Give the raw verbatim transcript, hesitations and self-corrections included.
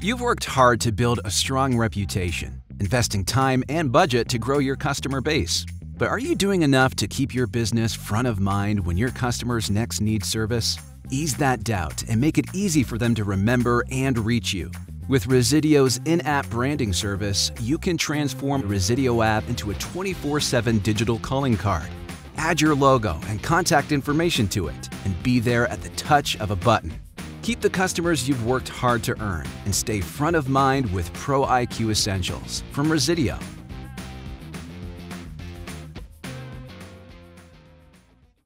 You've worked hard to build a strong reputation, investing time and budget to grow your customer base. But are you doing enough to keep your business front of mind when your customers next need service? Ease that doubt and make it easy for them to remember and reach you. With Resideo's in-app branding service, you can transform the Resideo app into a twenty-four seven digital calling card. Add your logo and contact information to it, and be there at the touch of a button. Keep the customers you've worked hard to earn and stay front of mind with Pro I Q Essentials from Resideo.